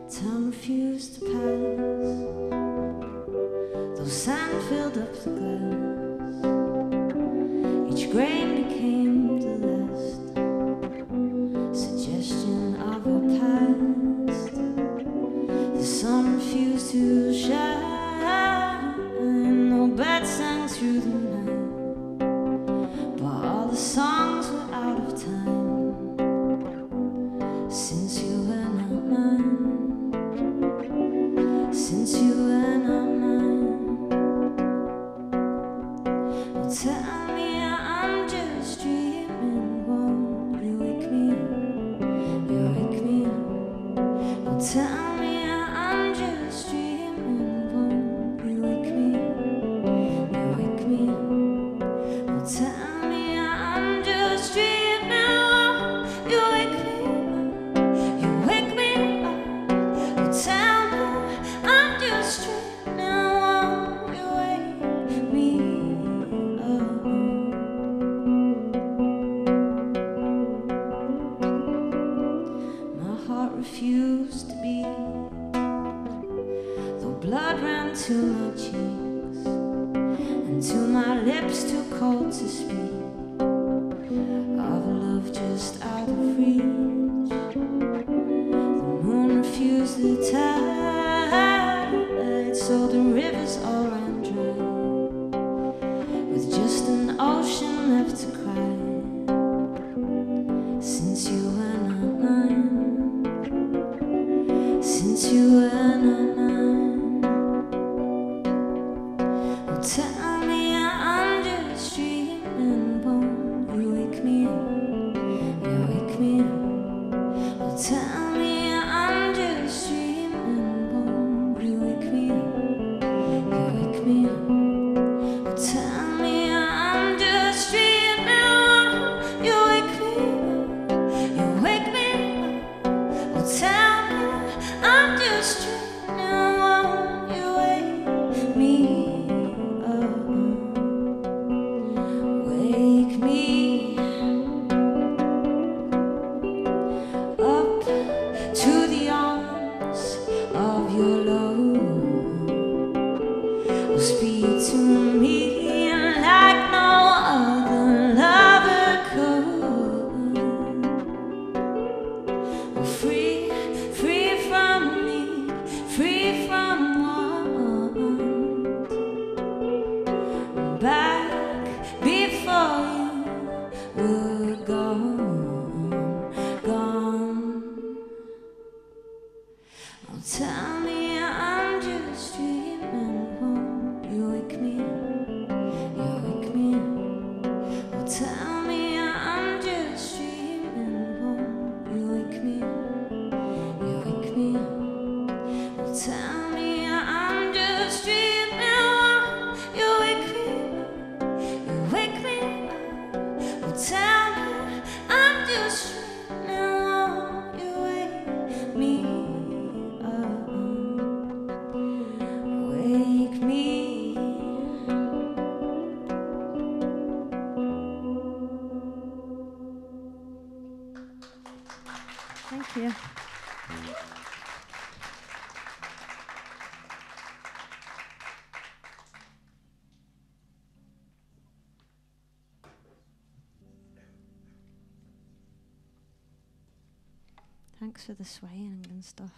Time refused to pass, though sand filled up the glass. Each grain became the last suggestion of our past. The sun refused to shine, no bird sang through the night, but all the songs were out of time. Since you were not mine, since you were not mine. Well, tell me I'm just dreaming, won't you wake me up, you wake me up. Well, tell me I'm just dreaming, won't you wake me up, you wake me up. Well, tell me I'm just dreaming, won't you wake me up, you wake me up. Well, tell me I'm just dreaming, won't you wake me up. My heart refused to beat, though blood ran to my cheeks and to my lips too cold to speak of a love just out of reach. The moon refused the tide, so the rivers all ran dry, with just an ocean left to cry. Since you were not mine, since you were not mine. Well, tell me I'm just dreaming, won't you wake me up, you wake me up. Well, tell me I'm just dreaming, won't you wake me up, you wake me up. Well, tell me I'm just dreaming, won't you wake me up, you wake me up. Well, tell me I'm just dreaming, won't you wake me up, wake me up to the arms of your love. Oh, speak to me like no other lover could. Oh, free, free from me, free from want, back before you were gone, gone. Oh, tell me I'm just dreaming, won't you wake me up, you wake me up. Oh, tell me I'm just dreaming, won't you wake me up, you wake me up. Oh, tell me I'm just dreaming, won't you wake me up, you wake me up. Oh, tell me I'm just dreaming, won't you wake me up, wake me. Thank you. Thanks for the swaying and stuff.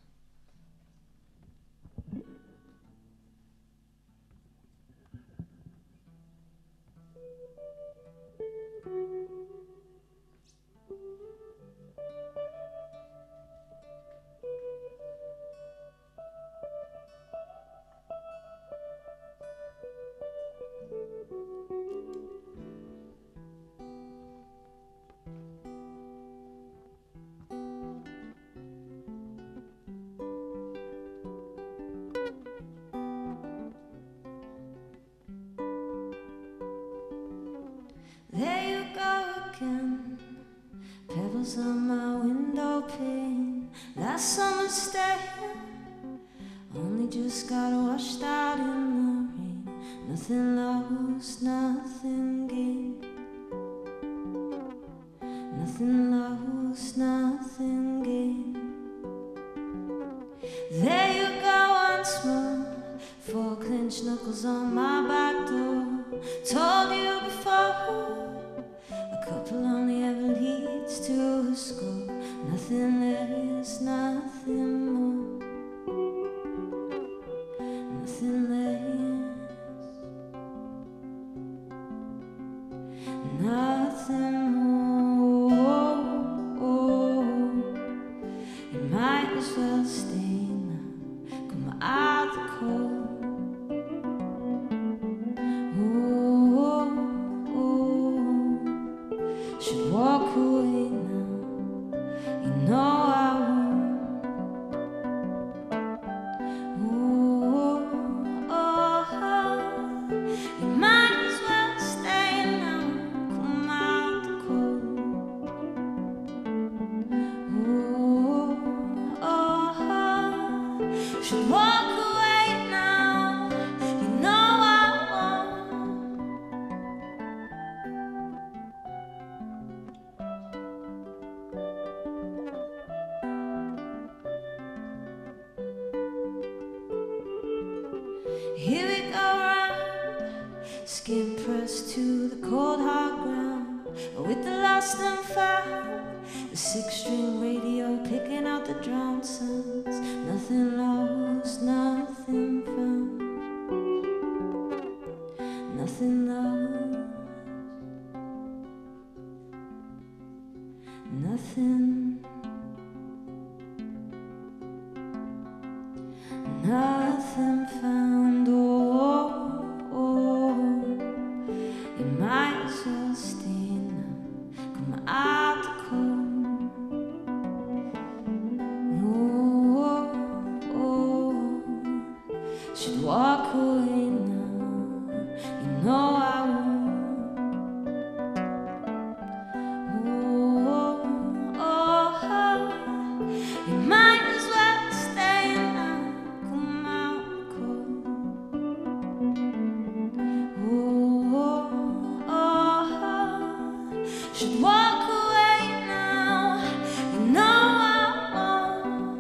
There you go again, pebbles on my window pane. Last summer's day, only just got washed out in the rain. Nothing lost, nothing gained. Nothing lost, nothing gained. French knuckles on my back door. Told you before, a couple only ever leads to a score. Nothing less, nothing more. Nothing less, nothing more. You might as well stay now. Come out the cold. Should walk away now. You know I won't. You might as well stay now. Come out the cold. Should walk away now. You know I won't. Here we go round, skin pressed to the cold hard ground, with the lost and found, the 6-string radio picking out the drowned sounds. Nothing lost, nothing found. Nothing lost, nothing, nothing found. You might as well stay now. Come out the cold. Should walk away now. You know I won't. You might as well stay now. Come out the cold. Should walk away now. You know I won't.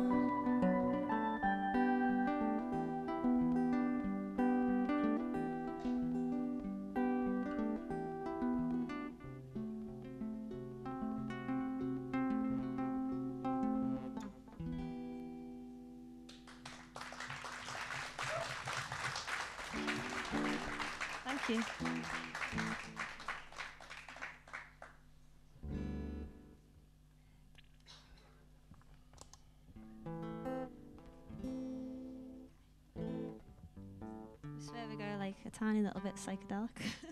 Thank you. I swear we go like a tiny little bit psychedelic.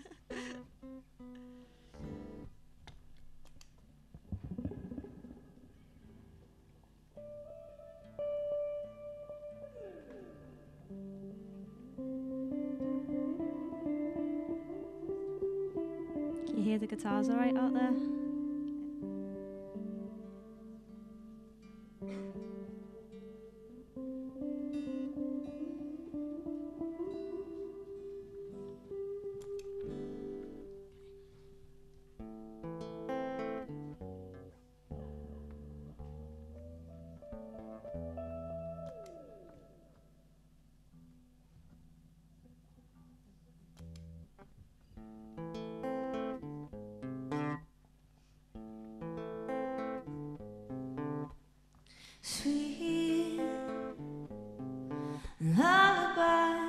Can you hear the guitars all right out there? Sweet lullaby,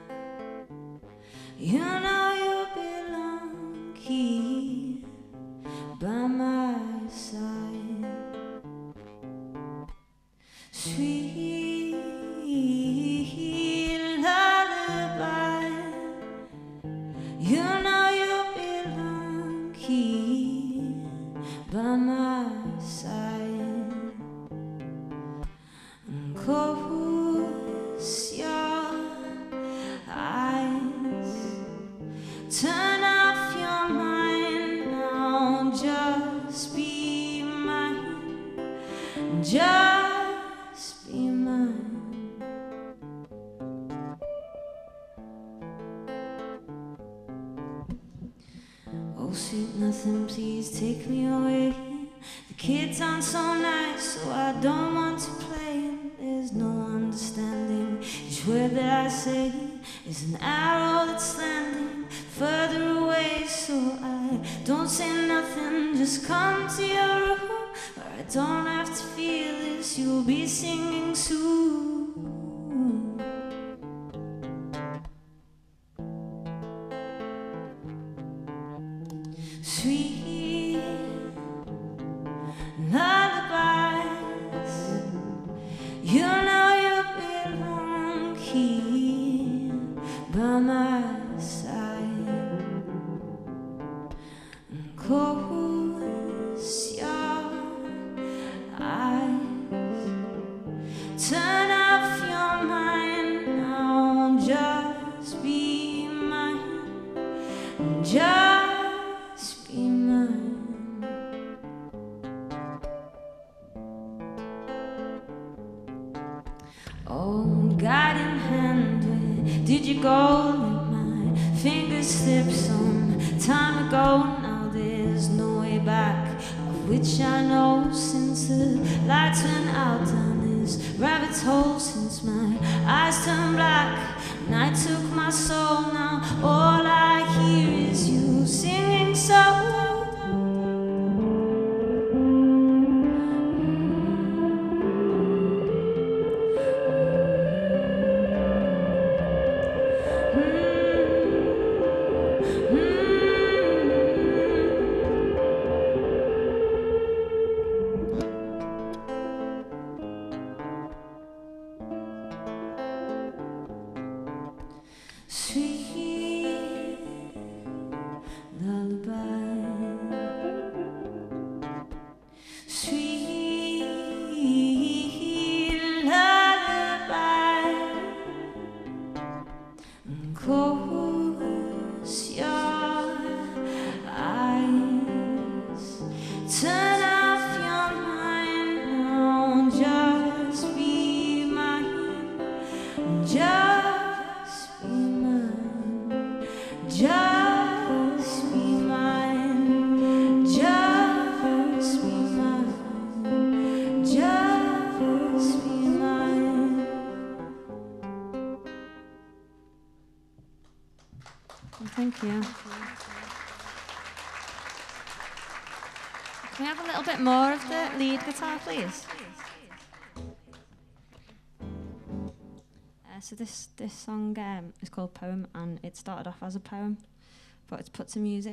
you know you belong here by my side. Sweet lullaby, you know you belong here by my side. Close your eyes, turn off your mind now, just be mine, just be mine. Oh sweet nothing, please take me away. The kids aren't so nice, so I don't want to play. There's no understanding each word that I say. is an arrow that's landing further away, so I don't say nothing, just come to your room where I don't have to feel this, you'll be singing soon. Sweet lullabies, you know you belong here by my side. And close your eyes, turn off your mind now, just be mine, just be mine. Oh, guiding hand, where did you go? Let my fingers slip some time ago. Now there's no way back, of which I know, since the lights went out down this rabbit's hole, since my eyes turned black and I took my soul. Now all I hear is you singing so. Sweet lullaby, sweet lullaby, close your eyes, turn off your mind now, just be mine, just be mine, just be mine, just be mine, just be mine. Thank you. Can we have a little bit more of the lead guitar, please? So this song is called Poem, and it started off as a poem, but it's put to music.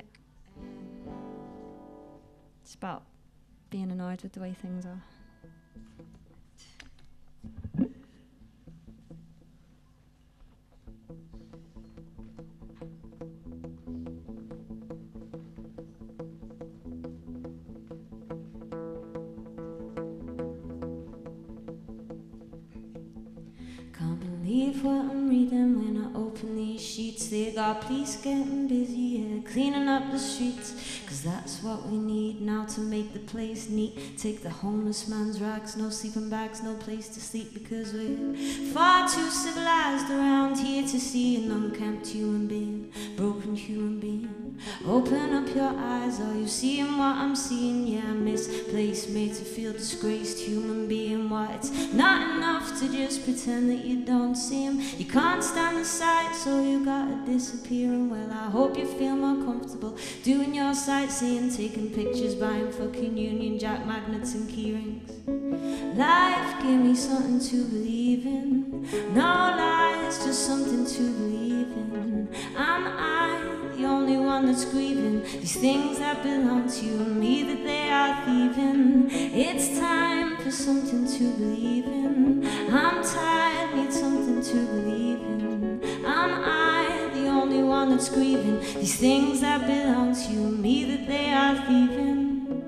It's about being annoyed with the way things are. Can't believe what I'm reading when I open these sheets. They got police getting busy, yeah, cleaning up the streets, 'cause that's what we need now to make the place neat. Take the homeless man's rags, no sleeping bags, no place to sleep, because we're far too civilized around here to see an unkempt human being, broken human being. Open up your eyes, are you seeing what I'm seeing? Yeah, misplaced, made to feel disgraced human being. Why, it's not enough to just pretend that you don't see him. You can't stand the sight, so you gotta disappear. And well, I hope you feel more comfortable doing your sightseeing, taking pictures, buying fucking Union Jack magnets and keyrings. Life gave me something to believe in, no lies, just something to believe in. Am I the only one that's grieving these things that belong to you and me, that they are thieving? It's time for something to believe in. I'm tired, need something to believe in. Am I the only one that's grieving these things that belong to you and me, that they are thieving?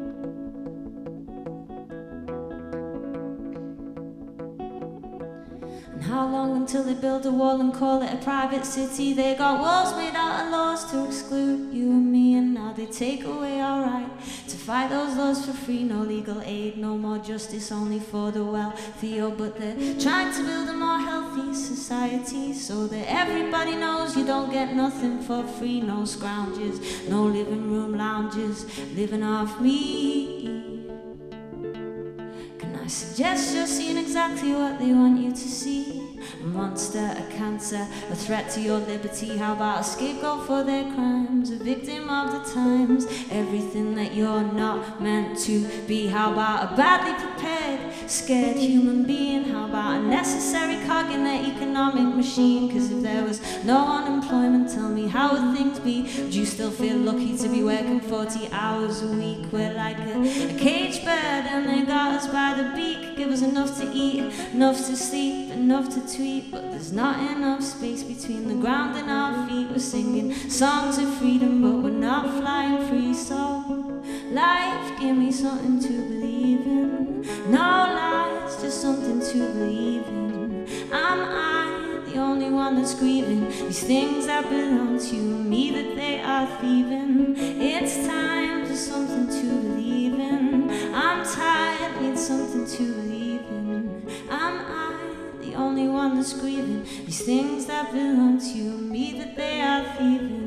How long until they build a wall and call it a private city? They got walls made out of laws to exclude you and me, and now they take away our right to fight those laws for free. No legal aid, no more justice, only for the wealthy. Oh, but they're trying to build a more healthy society, so that everybody knows you don't get nothing for free. No scrounges, no living room lounges, living off me. I suggest you're seeing exactly what they want you to see. A monster, a cancer, a threat to your liberty. How about a scapegoat for their crimes, a victim of the times, everything that you're not meant to be. How about a badly prepared, scared human being? How about a necessary cog in their economic machine? Cause if there was no unemployment, tell me, how would things be? Would you still feel lucky to be working 40 hours a week? We're like a caged bird and they got us by the beak. Give us enough to eat, enough to sleep, enough to tweet, but there's not enough space between the ground and our feet. We're singing songs of freedom, but we're not flying free. So life, give me something to believe in. No lies, just something to believe in. Am I the only one that's grieving these things that belong to me, that they are thieving? It's time for something to believe in. I'm tired, need something to believe in. Am I the only one that's grieving these things that belong to me, that they are thieving?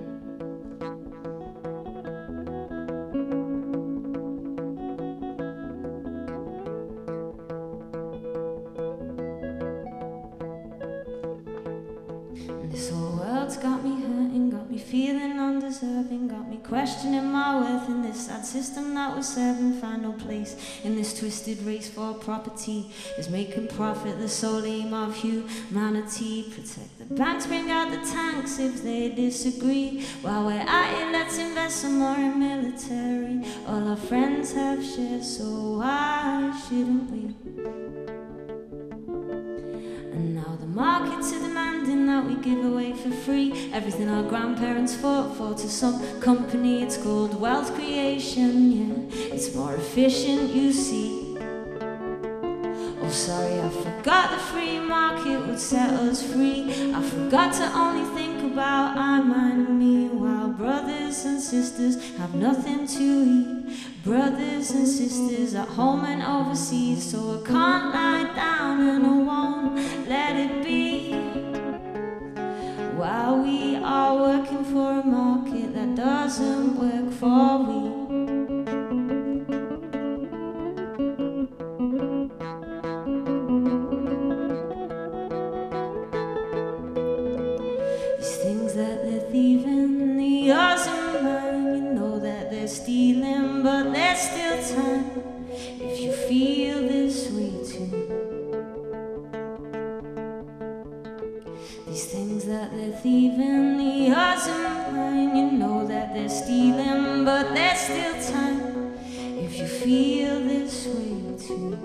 This whole world's got me hurting, got me feeling undeserving, got me questioning my worth in this sad system that we're serving. Find no place in this twisted race for property is making profit the sole aim of humanity. Protect the banks, bring out the tanks if they disagree. While we're at it, let's invest some more in military. All our friends have shares, so why shouldn't we? And now the markets are demanding that we give away for free everything our grandparents fought for to some company. It's called wealth creation, yeah, it's more efficient, you see. Oh sorry, I forgot the free market would set us free. I forgot to only think about I, mine and me, while brothers and sisters have nothing to eat. Brothers and sisters at home and overseas. So I can't lie down and I won't let it be, while we are working for a market that doesn't work for we. These things that they're thieving, the yours and mine, you know that they're stealing, but there's still time if you feel this way too. These things that they're thieving, the yours and mine, you know that they're stealing, but there's still time if you feel this way too.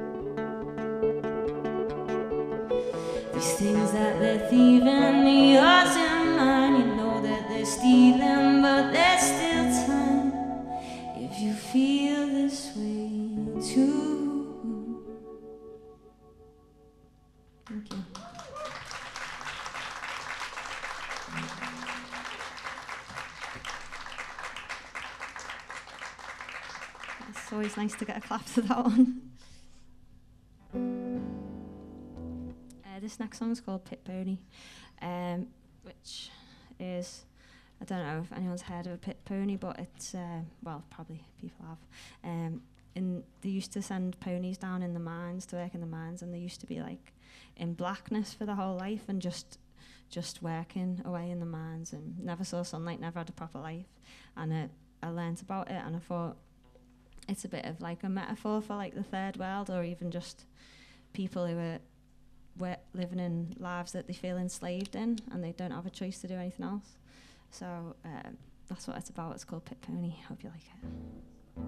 These things that they're thieving, the yours and mine, you know that they're stealing, but there's still time if you feel this way too. Thank you. It's always nice to get a clap to that one. This next song is called Pit Pony, which is, I don't know if anyone's heard of a pit pony, but it's, well, probably people have. They used to send ponies down in the mines to work in the mines, and they used to be like in blackness for the whole life and just working away in the mines and never saw sunlight, never had a proper life. And I learnt about it, and I thought it's a bit of like a metaphor for like the third world, or even just people who are living in lives that they feel enslaved in and they don't have a choice to do anything else. So that's what it's about. It's called Pit Pony. Hope you like it.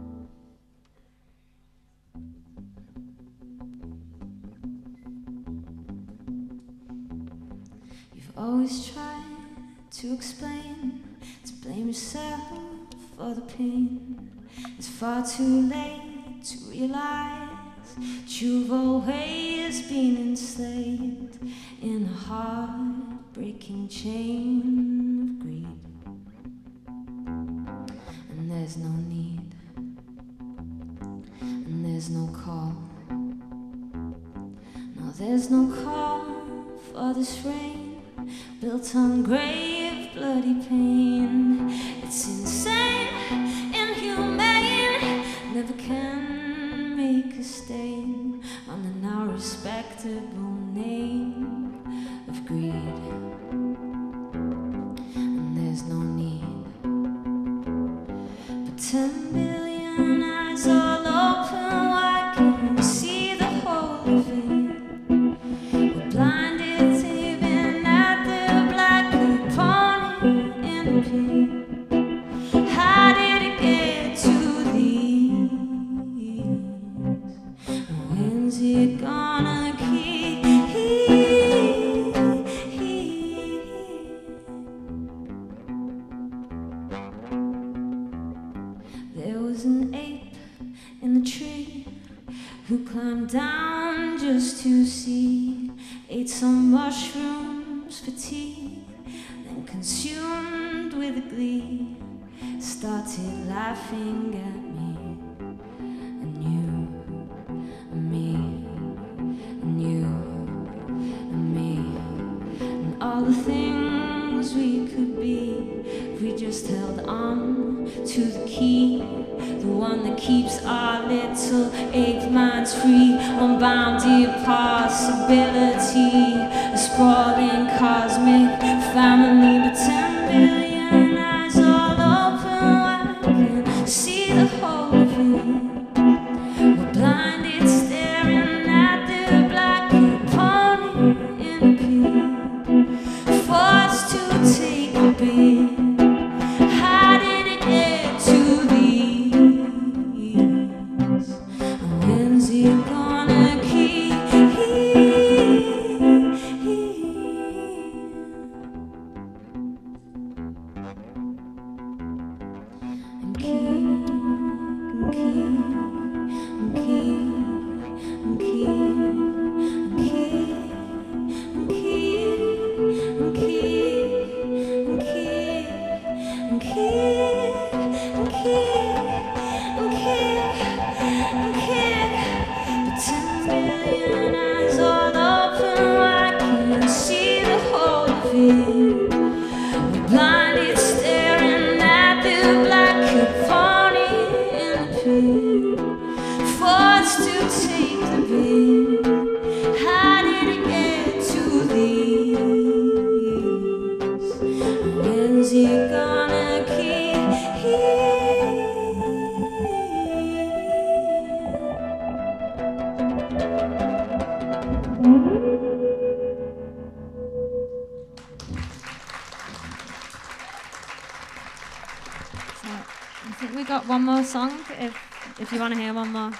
You've always tried to explain, to blame yourself for the pain. It's far too late to realise you've always been enslaved in a heartbreaking chain of greed. And there's no need, and there's no call. No, there's no call for this rain built on grave bloody pain. It's insane, inhumane, never can make a stain on the now respectable name who climbed down just to see, ate some mushrooms for tea, then consumed with glee, started laughing at me, and you, and me, and you, and me, and all the things we could be if we just held on to the key, the one that keeps our little ape minds free, unbounded possibility, a sprawling cosmic family, but 10 billion eyes all open wide can see the whole of it. We're blinded staring at the black pony in a pit, forced to take a bit. How did it get to these? And when's it gonna keep? And keep, and keep, and keep, and keep, and keep, and keep, and keep, and keep. And keep, and keep, and keep, and keep. But 10 billion eyes all open wide can't see the whole of it. We're blinded staring at the black pony in the pit, forced to take the bait. How did it get to these? When's it gonna keep? So I think we got one more song if you want to hear one more.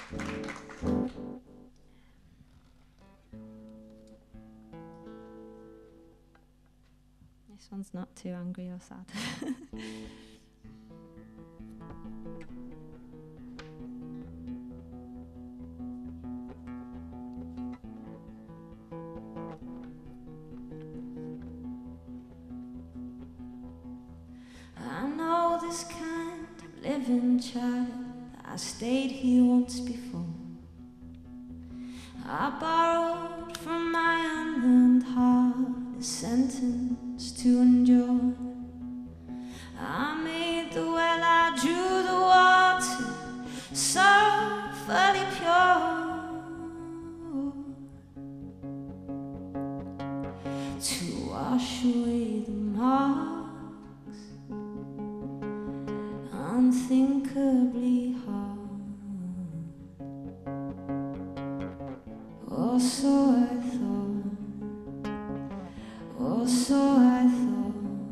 This one's not too angry or sad. I know this kind of living child. I stayed here once before. I borrowed from my unlearned heart a sentence to endure. I made the well, I drew the water, sorrowfully pure, to wash away the marks, unthinkably hard. Or so I thought, or so I thought.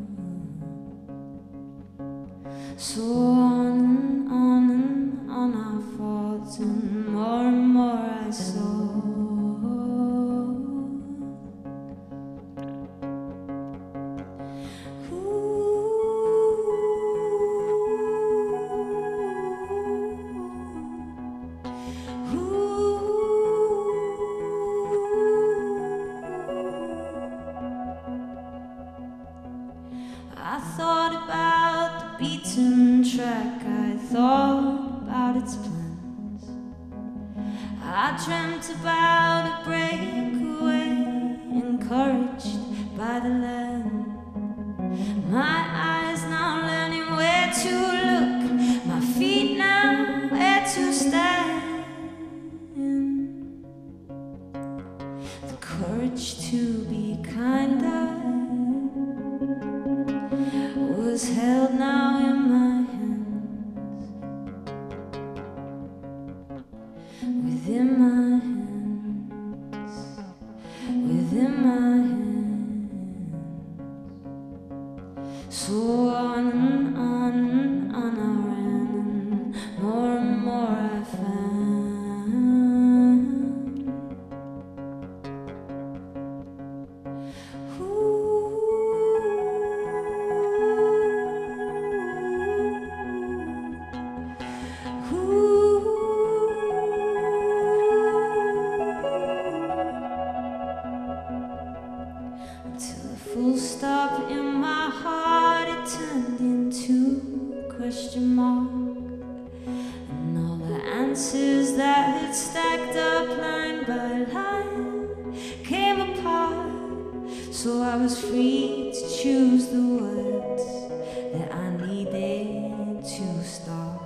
So on I fought, and more I saw. I thought about the beaten track, I thought about its plans. I dreamt about a breakaway, encouraged by the land. My eyes now learning where to look, my feet now where to stand. The courage to be kinder was held now in my hands, within my hands, within my hands. So on I ran, and more I found. sentences that had stacked up line by line came apart, so I was free to choose the words that I needed to start.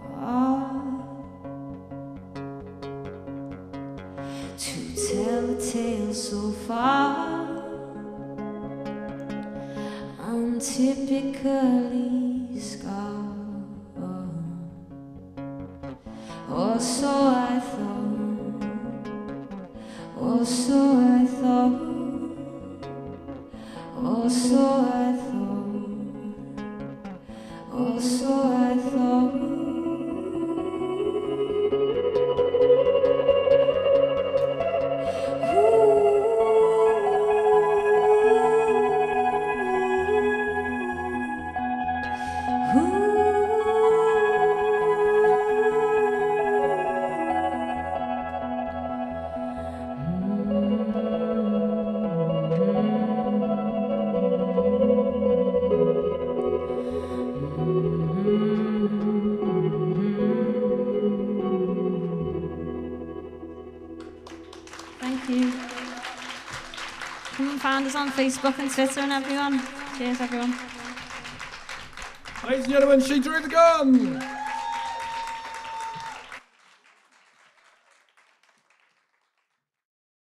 To tell a tale so far untypically scarred, or so I thought, or so I thought, or so I thought, or so I thought. Thank you. Come and find us on Facebook and Twitter and everyone. Cheers, everyone. Ladies and gentlemen, she drew the gun!